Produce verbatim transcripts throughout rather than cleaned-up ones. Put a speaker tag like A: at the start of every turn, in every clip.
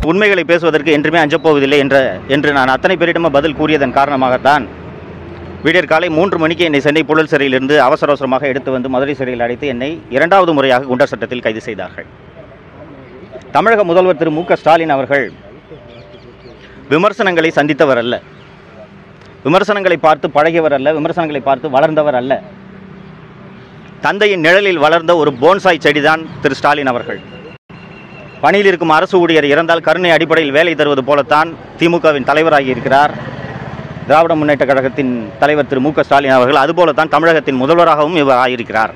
A: உண்மைகளை பேசுவதற்கு என்றுமே அஞ்சப்போவதில்லை என்ற என்று நான் அத்தனை பேரிடமும் பதில் கூறியதன் காரணமாகத்தான் விடியற் காலை மூன்று மணிக்கு என்னை சென்னை புழல் சிறையிலிருந்து அவசர அவசரமாக எடுத்து வந்து மதுரை சிறையில் அடைத்து என்னை இரண்டாவது முறையாக குண்டர் சட்டத்தில் கைது செய்தார்கள். தமிழக முதல்வர் திரு மு க ஸ்டாலின் அவர்கள் விமர்சனங்களை சந்தித்தவர் அல்ல, விமர்சனங்களை பார்த்து பழகியவர் அல்ல, விமர்சனங்களை பார்த்து வளர்ந்தவர் அல்ல. தந்தையின் நிழலில் வளர்ந்த ஒரு போன்சாய் செடிதான் திரு ஸ்டாலின் அவர்கள். பணியில் இருக்கும் அரசு ஊழியர் இறந்தால் கருணை அடிப்படையில் வேலை தருவது போலத்தான் திமுகவின் தலைவராகி இருக்கிறார் திராவிட முன்னேற்ற கழகத்தின் தலைவர் திரு மு க ஸ்டாலின் அவர்கள். அதுபோலத்தான் தமிழகத்தின் முதல்வராகவும் இவர் ஆகியிருக்கிறார்.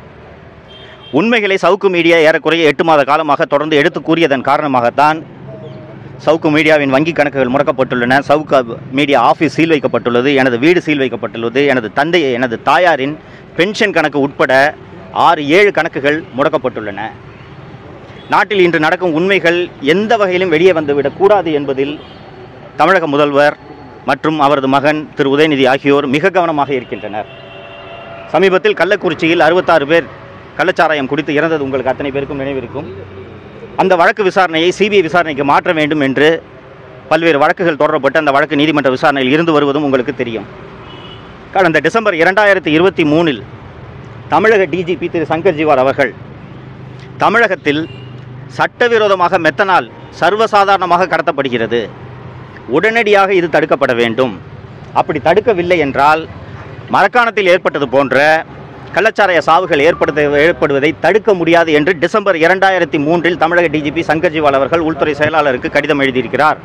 A: உண்மைகளை சவுக்கு மீடியா ஏறக்குறைய எட்டு மாத காலமாக தொடர்ந்து எடுத்து கூறியதன் காரணமாகத்தான் சவுக்கு மீடியாவின் வங்கி கணக்குகள் முடக்கப்பட்டுள்ளன, சவுக்கு மீடியா ஆஃபீஸ் சீல் வைக்கப்பட்டுள்ளது, எனது வீடு சீல் வைக்கப்பட்டுள்ளது, எனது தந்தை எனது தாயாரின் பென்ஷன் கணக்கு உட்பட ஆறு ஏழு கணக்குகள் முடக்கப்பட்டுள்ளன. நாட்டில் இன்று நடக்கும் உண்மைகள் எந்த வகையிலும் வெளியே வந்துவிடக்கூடாது என்பதில் தமிழக முதல்வர் மற்றும் அவரது மகன் திரு உதயநிதி ஆகியோர் மிக கவனமாக இருக்கின்றனர். சமீபத்தில் கள்ளக்குறிச்சியில் அறுபத்தாறு பேர் கள்ளச்சாராயம் குடித்து இறந்தது உங்களுக்கு அத்தனை பேருக்கும் நினைவிருக்கும். அந்த வழக்கு விசாரணையை சிபிஐ விசாரணைக்கு மாற்ற வேண்டும் என்று பல்வேறு வழக்குகள் தொடரப்பட்டு அந்த வழக்கு நீதிமன்ற விசாரணையில் இருந்து வருவதும் உங்களுக்கு தெரியும். கடந்த டிசம்பர் இரண்டாயிரத்தி இருபத்தி மூணில் தமிழக டிஜிபி திரு சங்கர் ஜிவால் அவர்கள் தமிழகத்தில் சட்டவிரோதமாக மெத்தனால் சர்வசாதாரணமாக கடத்தப்படுகிறது, உடனடியாக இது தடுக்கப்பட வேண்டும், அப்படி தடுக்கவில்லை என்றால் மரக்காணத்தில் ஏற்பட்டது போன்ற கள்ளச்சாராய சாவுகள் ஏற்படுத்த ஏற்படுவதை தடுக்க முடியாது என்று டிசம்பர் இரண்டாயிரத்தி மூன்றில் தமிழக டிஜிபி சங்கர் ஜிவால் அவர்கள் உள்துறை செயலாளருக்கு கடிதம் எழுதியிருக்கிறார்.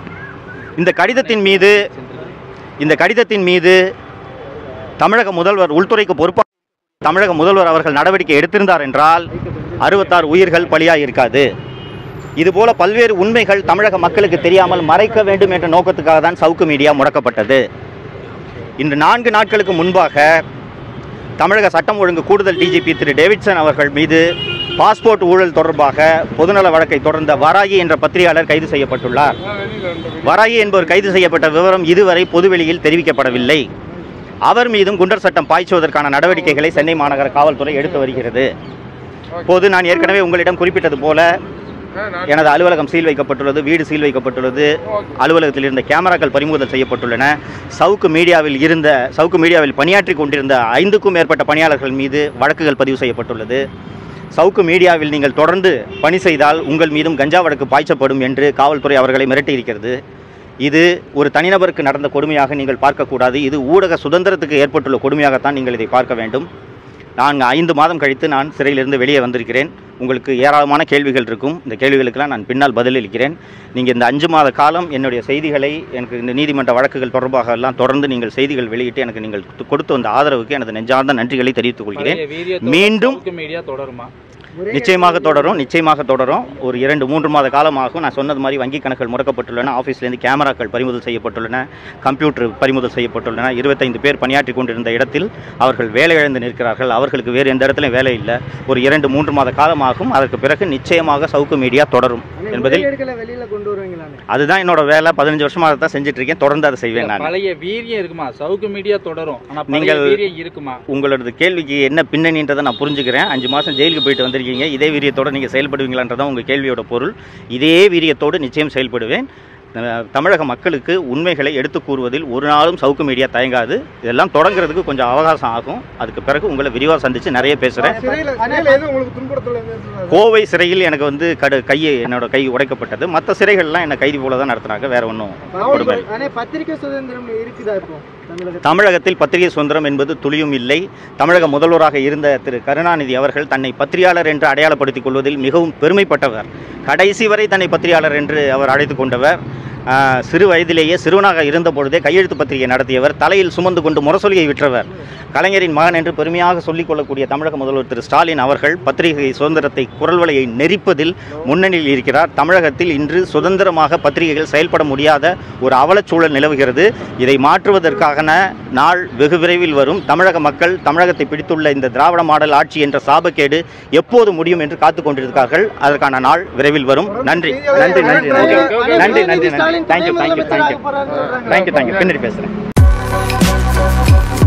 A: இந்த கடிதத்தின் மீது இந்த கடிதத்தின் மீது தமிழக முதல்வர் உள்துறைக்கு பொறுப்பாக தமிழக முதல்வர் அவர்கள் நடவடிக்கை எடுத்திருந்தார் என்றால் அறுபத்தாறு உயிர்கள் பலியாக இருக்காது. இதுபோல பல்வேறு உண்மைகள் தமிழக மக்களுக்கு தெரியாமல் மறைக்க வேண்டும் என்ற நோக்கத்துக்காக தான் சவுக்கு மீடியா முடக்கப்பட்டது. இன்று நான்கு நாட்களுக்கு முன்பாக தமிழக சட்டம் ஒழுங்கு கூடுதல் டிஜிபி திரு டேவிட்சன் அவர்கள் மீது பாஸ்போர்ட் ஊழல் தொடர்பாக பொதுநல வழக்கை தொடர்ந்த வராகி என்ற பத்திரிகையாளர் கைது செய்யப்பட்டுள்ளார். வராகி என்பவர் கைது செய்யப்பட்ட விவரம் இதுவரை பொதுவெளியில் தெரிவிக்கப்படவில்லை. அவர் மீதும் குண்டர் சட்டம் பாய்ச்சுவதற்கான நடவடிக்கைகளை சென்னை மாநகர காவல்துறை எடுத்து வருகிறது. இப்போது நான் ஏற்கனவே உங்களிடம் குறிப்பிட்டது போல எனது அலுவலகம் சீல் வைக்கப்பட்டுள்ளது, வீடு சீல் வைக்கப்பட்டுள்ளது, அலுவலகத்தில் இருந்த கேமராக்கள் பறிமுதல் செய்யப்பட்டுள்ளன. சவுக்கு மீடியாவில் இருந்த சவுக்கு மீடியாவில் பணியாற்றி கொண்டிருந்த ஐந்துக்கும் மேற்பட்ட பணியாளர்கள் மீது வழக்குகள் பதிவு செய்யப்பட்டுள்ளது. சவுக்கு மீடியாவில் நீங்கள் தொடர்ந்து பணி செய்தால் உங்கள் மீதும் கஞ்சா வழக்கு பாய்ச்சப்படும் என்று காவல்துறை அவர்களை மிரட்டியிருக்கிறது. இது ஒரு தனிநபருக்கு நடந்த கொடுமையாக நீங்கள் பார்க்கக்கூடாது. இது ஊடக சுதந்திரத்துக்கு ஏற்பட்டுள்ள கொடுமையாகத்தான் நீங்கள் இதை பார்க்க வேண்டும். நான் ஐந்து மாதம் கழித்து நான் சிறையிலிருந்து வெளியே வந்திருக்கிறேன். உங்களுக்கு ஏராளமான கேள்விகள் இருக்கும். இந்த கேள்விகளுக்கெல்லாம் நான் பின்னால் பதிலளிக்கிறேன். நீங்கள் இந்த அஞ்சு மாத காலம் என்னுடைய செய்திகளை எனக்கு இந்த நீதிமன்ற வழக்குகள் தொடர்பாக எல்லாம் தொடர்ந்து நீங்கள் செய்திகள் வெளியிட்டு எனக்கு நீங்கள் கொடுத்து வந்த ஆதரவுக்கு எனது நெஞ்சார்ந்த நன்றிகளை தெரிவித்துக் கொள்கிறேன். மீண்டும் நிச்சயமாக தொடரும் நிச்சயமாக தொடரும் ஒரு இரண்டு மூன்று மாத காலமாகும். நான் சொன்னது மாதிரி வங்கி கணக்குகள் முடக்கப்பட்டுள்ளன, ஆஃபீஸ்லேருந்து கேமராக்கள் பறிமுதல் செய்யப்பட்டுள்ளன, கம்ப்யூட்டர் பறிமுதல் செய்யப்பட்டுள்ளன. இருபத்தைந்து பேர் பணியாற்றி கொண்டிருந்த இடத்தில் அவர்கள் வேலை இழந்து நிற்கிறார்கள். அவர்களுக்கு வேறு எந்த இடத்துலையும் வேலை இல்லை. ஒரு இரண்டு மூன்று மாத காலமாகும். அதற்கு பிறகு நிச்சயமாக சவுக்கு மீடியா தொடரும் என்பதில் அதுதான் என்னோட வேலை. பதினஞ்சு வருஷமாக தான் செஞ்சுட்டு இருக்கேன். தொடர்ந்து அதை செய்வேன். நான்
B: பழைய வீரியம் இருக்குமா சவுக்கு மீடியா தொடரும்?
A: நீங்கள்
B: இருக்குமா
A: உங்களோட கேள்விக்கு என்ன பின்னணின்றதை நான் புரிஞ்சுக்கிறேன். அஞ்சு மாதம் ஜெயிலுக்கு போயிட்டு வந்திருக்கீங்க. இதே வீரியத்தோடு நீங்கள் செயல்படுவீங்களான்றதான் உங்கள் கேள்வியோட பொருள். இதே வீரியத்தோடு நிச்சயம் செயல்படுவேன். தமிழக மக்களுக்கு உண்மைகளை எடுத்து கூறுவதில் ஒரு நாளும் சவுக்கு மீடியா தயங்காது. இதெல்லாம் தொடங்குறதுக்கு கொஞ்சம் அவகாசம் ஆகும். அதுக்கு பிறகு உங்களை விரிவாக சந்தித்து நிறைய பேசுகிறேன். கோவை சிறையில் எனக்கு வந்து கடு கையை என்னோட கை உடைக்கப்பட்டது. மற்ற சிறைகள்லாம் என்னை கைதி போல தான் நடத்துனாங்க. வேற ஒன்றும் கொடுமை. தமிழகத்தில் பத்திரிகை சுதந்திரம் என்பது துளியும் இல்லை. தமிழக முதல்வராக இருந்த திரு கருணாநிதி அவர்கள் தன்னை பத்திரிகையாளர் என்று அடையாளப்படுத்திக் கொள்வதில் மிகவும் பெருமைப்பட்டவர். கடைசி வரை தன்னை பத்திரிகையாளர் என்று அவர் அழைத்து கொண்டவர். சிறு வயதிலேயே சிறுவனாக இருந்த பொழுதே கையெழுத்து பத்திரிகை நடத்தியவர். தலையில் சுமந்து கொண்டு முரசொலியை விற்றவர். கலைஞரின் மகன் என்று பெருமையாக சொல்லிக் கொள்ளக்கூடிய தமிழக முதல்வர் திரு ஸ்டாலின் அவர்கள் பத்திரிகை சுதந்திரத்தை குரல் வலையை நெரிப்பதில் முன்னணியில் இருக்கிறார். தமிழகத்தில் இன்று சுதந்திரமாக பத்திரிகைகள் செயல்பட முடியாத ஒரு அவலச்சூழல் நிலவுகிறது. இதை மாற்றுவதற்கான நாள் வெகு விரைவில் வரும். தமிழக மக்கள் தமிழகத்தை பிடித்துள்ள இந்த திராவிட மாடல் ஆட்சி என்ற சாபக்கேடு எப்போது முடியும் என்று காத்துக் கொண்டிருக்கிறார்கள். அதற்கான நாள் விரைவில் வரும். நன்றி நன்றி நன்றி நன்றி நன்றி நன்றி நன்றி thank you thank you thank you thank you thank you பின்னாடி பேசுகிறேன்.